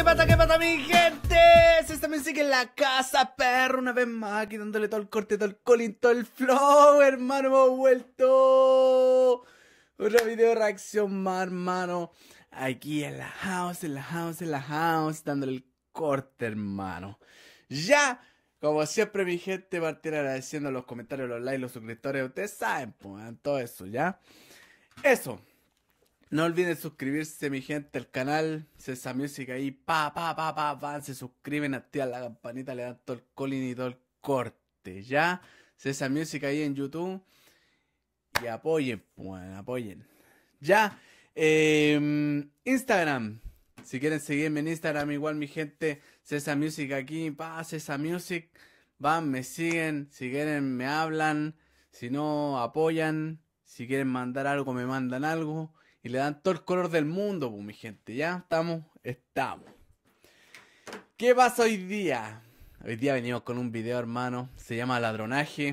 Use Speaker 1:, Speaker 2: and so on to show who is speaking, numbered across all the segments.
Speaker 1: ¿Qué pasa, mi gente? Se está Music en la casa, perro, una vez más, aquí dándole todo el corte, todo el colín, todo el flow, hermano, hemos vuelto. Otro video reacción más, hermano. Aquí en la house, dándole el corte, hermano. Ya, como siempre, mi gente, partir agradeciendo los comentarios, los likes, los suscriptores. Ustedes saben, pues, todo eso, ¿ya? Eso. No olviden suscribirse, mi gente, al canal Cesa Music ahí, van, se suscriben, activan la campanita, le dan todo el colín y todo el corte, ¿ya? Cesa Music ahí en YouTube. Y apoyen, pues, apoyen. Ya, Instagram. Si quieren seguirme en Instagram, igual, mi gente, Cesa Music aquí, Cesa Music. Van, me siguen, si quieren me hablan, si no, apoyan. Si quieren mandar algo, me mandan algo. Y le dan todo el color del mundo, pues, mi gente. ¿Ya? ¿Estamos? Estamos. ¿Qué pasa hoy día? Hoy día venimos con un video, hermano. Se llama Ladronaje.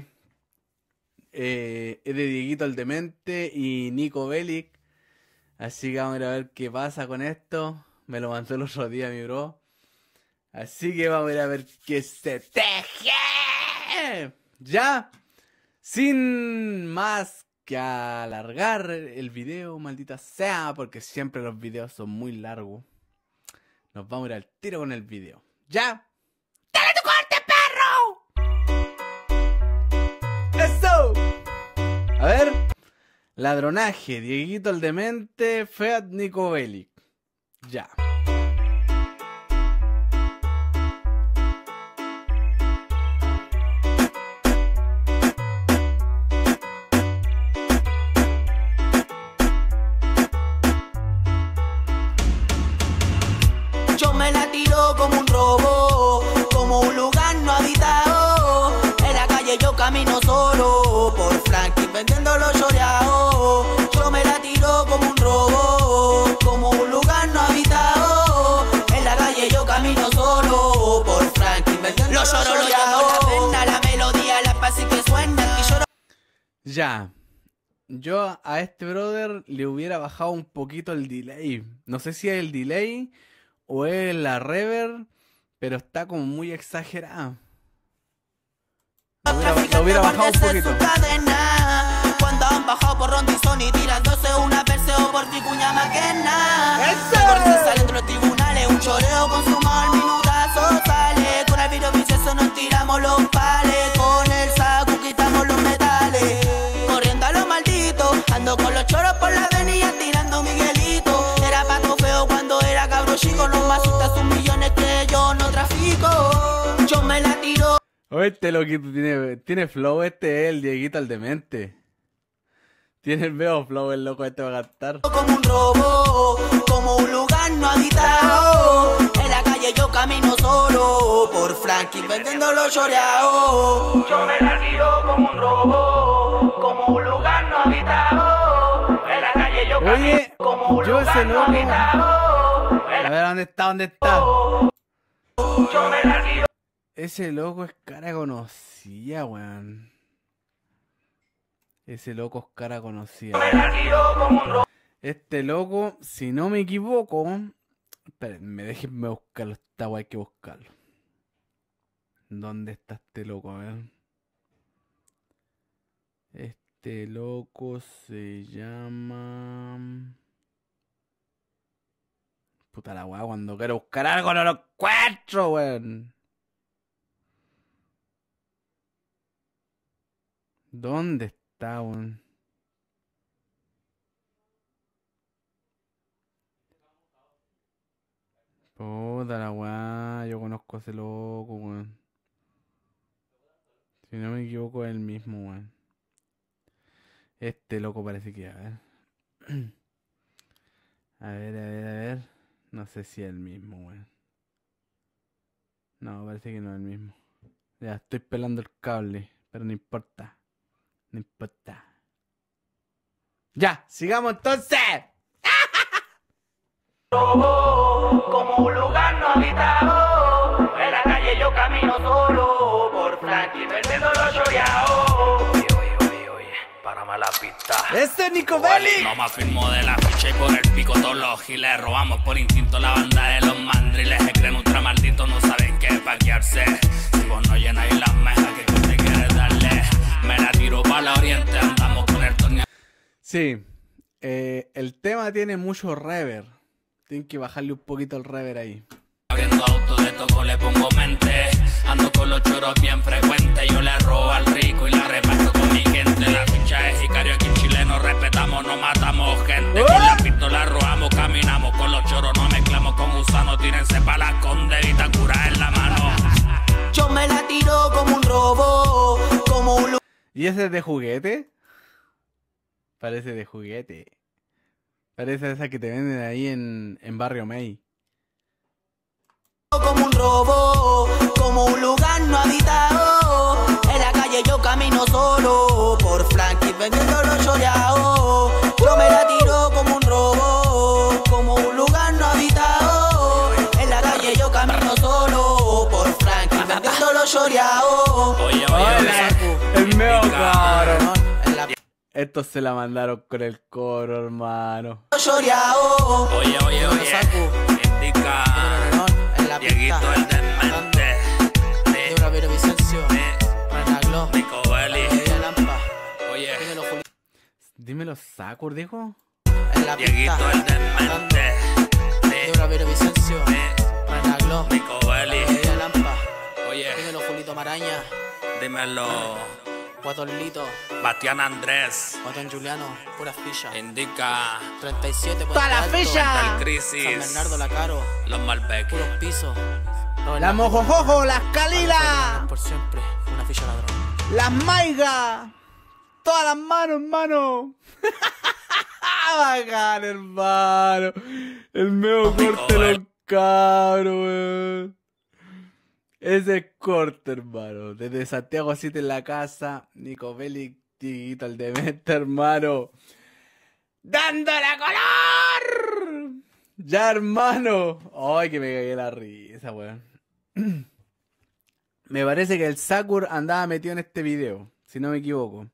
Speaker 1: Es de Dieguito el Demente y Nico Bellic. Así que vamos a ir a ver qué pasa con esto. Me lo mandó el otro día mi bro. Así que vamos a ir a ver qué se teje. ¿Ya? Sin más que alargar el video, maldita sea, porque siempre los videos son muy largos. Nos vamos a ir al tiro con el video. ¿Ya? ¡Dale tu corte, perro! ¡Eso! A ver. Ladronaje, Dieguito el Demente, Feat, Nico Bellic. Ya.
Speaker 2: Yo me la tiro como un robo, como un lugar no habitado. En la calle yo camino solo, por Franklin vendiendo los choreados. Yo me la tiro como un robo, como un lugar no habitado. En la calle yo camino solo, por Franklin vendiendo los choreados. La pena, la melodía, la paz y que suena. Y lloro.
Speaker 1: Ya. Yo a este brother le hubiera bajado un poquito el delay. No sé si es el delay o es la reverb, pero está como muy exagerada. Lo hubiera bajado un poquito.
Speaker 2: Cuando han bajado por Rondizón y tirándose una perseo por Ticuña Maquena. Porque sale entre los tribunales, un choreo consumado al minutazo sale. Con el virus vicioso nos tiramos los pales, con el saco quitamos los metales. Corriendo a los malditos, ando con los choros por la avenida tirando Miguelito. Era pato feo cuando era cabro chico, no me asusta sus millones que yo no trafico. Yo me la tiro.
Speaker 1: Oye, este loquito tiene flow, este es el Dieguito el Demente. Tiene el veo flow, el loco este va a cantar.
Speaker 2: Como un robo, como un lugar no habitado. En la calle yo camino solo, por Franklin vendiendo los choreados. Yo me la tiro como un robo, como un lugar no habitado. En la calle yo camino como un lugar no habitado.
Speaker 1: A ver, ¿dónde está? ¿Dónde está?
Speaker 2: Yo me la tiro.
Speaker 1: Ese loco es cara conocida, weón. Ese loco es cara conocida. Este loco, si no me equivoco... Espérenme, déjenme buscarlo. Esta guay, hay que buscarlo. ¿Dónde está este loco? A ver. Este loco se llama... Puta la weá, cuando quiero buscar algo no lo encuentro, weón. ¿Dónde está, weón? Puta la weá, yo conozco a ese loco, weón. Si no me equivoco es el mismo, weón. Este loco parece que, a ver. A ver. No sé si es el mismo, weón. No, parece que no es el mismo. Ya, estoy pelando el cable, pero no importa. No importa. Ya, sigamos entonces.
Speaker 2: Como un lugar no habitado. En la calle yo camino solo, por Franklin vendiendo los choreados.
Speaker 3: Oye, párame la pista.
Speaker 1: ¡Este es Nico Bellic!
Speaker 3: No más firmo de la ficha y por el pico todos los giles. Robamos por instinto la banda de los mandriles. Se creen ultra malditos, no saben qué paquearse. Si vos no llenáis las mejas, ¿qué te quieres darle? Me la tiro para la oriente, andamos con el torneo.
Speaker 1: Sí, el tema tiene mucho reverb. Tienen que bajarle un poquito el reverb ahí.
Speaker 3: Abriendo autos de toco le pongo mente. Ando con los choros bien frecuentes. Yo le robo al rico y la reparto con mi gente. La ficha es Icario, aquí en Chile nos respetamos, no matamos gente. Con la pistola robamos, caminamos con los choros, no mezclamos con gusanos. Tírense pa' la conde y cura en la mano.
Speaker 2: Yo me la tiro como un robo, como un
Speaker 1: ¿Y ese es de juguete? Parece de juguete. Parece esa que te venden ahí en Barrio May.
Speaker 2: como un robo, como un lugar no habitado. En la calle yo camino solo, por Frankie vendiendo los choreados. Yo me la tiro como un robo, como un lugar no habitado. En la calle yo camino solo, por Frankie vendiendo los choreados.
Speaker 3: Oye,
Speaker 1: El meo coro. Esto se la mandaron con el coro, hermano.
Speaker 2: Choreados.
Speaker 3: Oye, indica Dieguito el demente.
Speaker 2: Dura Vero Vicencio, Renaglo,
Speaker 3: Nico Bellic.
Speaker 2: Lampa.
Speaker 3: Oye,
Speaker 1: Dímelo, Sakur, dijo.
Speaker 2: En la
Speaker 3: Dieguito el demente.
Speaker 2: Dura Vero Vicencio, Renaglo,
Speaker 3: Nico Bellic.
Speaker 2: Lampa.
Speaker 3: Oye,
Speaker 2: Dímelo Julito Maraña,
Speaker 3: dímelo
Speaker 2: Guatolito,
Speaker 3: Bastián Andrés.
Speaker 2: Guatón Juliano, puras fichas.
Speaker 3: Indica
Speaker 2: 37
Speaker 1: ¡Toda la ficha!
Speaker 3: el
Speaker 2: San
Speaker 3: crisis.
Speaker 2: Bernardo La Caro,
Speaker 3: Los Malbec.
Speaker 2: puros pisos.
Speaker 1: La mojojojo, las calilas,
Speaker 2: Por siempre, una ficha ladrón.
Speaker 1: las maigas. Todas las manos, hermano. Bacán, hermano. El meo corte los cabros, weón. Ese es corte, hermano. Desde Santiago City en la casa. Nico Bellic, Dieguito el demente, hermano. ¡Dándole color! Ya, hermano. Ay, que me cagué la risa, weón. Me parece que el Sakur andaba metido en este video, si no me equivoco.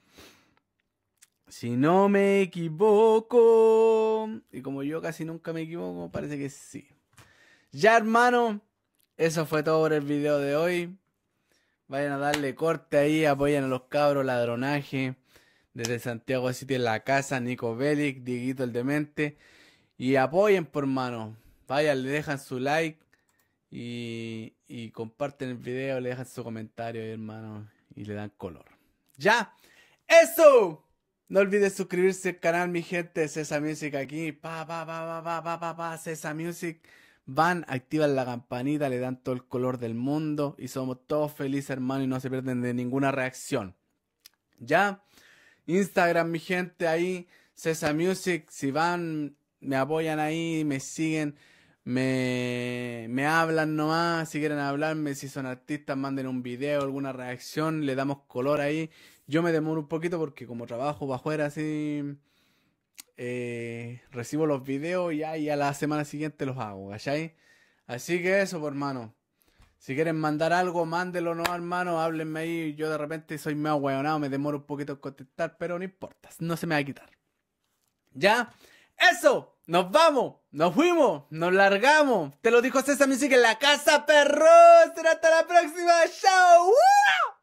Speaker 1: Si no me equivoco. Y como yo casi nunca me equivoco, parece que sí. Ya, hermano. Eso fue todo por el video de hoy. Vayan a darle corte ahí. Apoyen a los cabros ladronaje. Desde Santiago City en la casa. Nico Bellic, Dieguito el demente. Y apoyen, por mano. Vayan, le dejan su like. Y comparten el video. Le dejan su comentario ahí, hermano. Y le dan color. ¡Ya! ¡Eso! No olvides suscribirse al canal, mi gente. Cesa Music aquí. Cesa Music. Van, activan la campanita, le dan todo el color del mundo. Y somos todos felices, hermano. Y no se pierden de ninguna reacción. ¿Ya? Instagram, mi gente, ahí. Cesa Music. Si van, me apoyan ahí, me siguen. Me hablan nomás. Si quieren hablarme, si son artistas, manden un video, alguna reacción. Le damos color ahí. Yo me demoro un poquito porque como trabajo para afuera así, recibo los videos y a la semana siguiente los hago, ¿cachai? Así que eso, por hermano. Si quieren mandar algo, mándenlo, no, hermano, háblenme ahí. Yo de repente soy medio hueonado, me demoro un poquito en contestar, pero no importa, no se me va a quitar. ¿Ya? ¡Eso! ¡Nos vamos! ¡Nos fuimos! ¡Nos largamos! Te lo dijo Cesa Music en la casa, perro. Será hasta la próxima. ¡Chao! ¡Uah!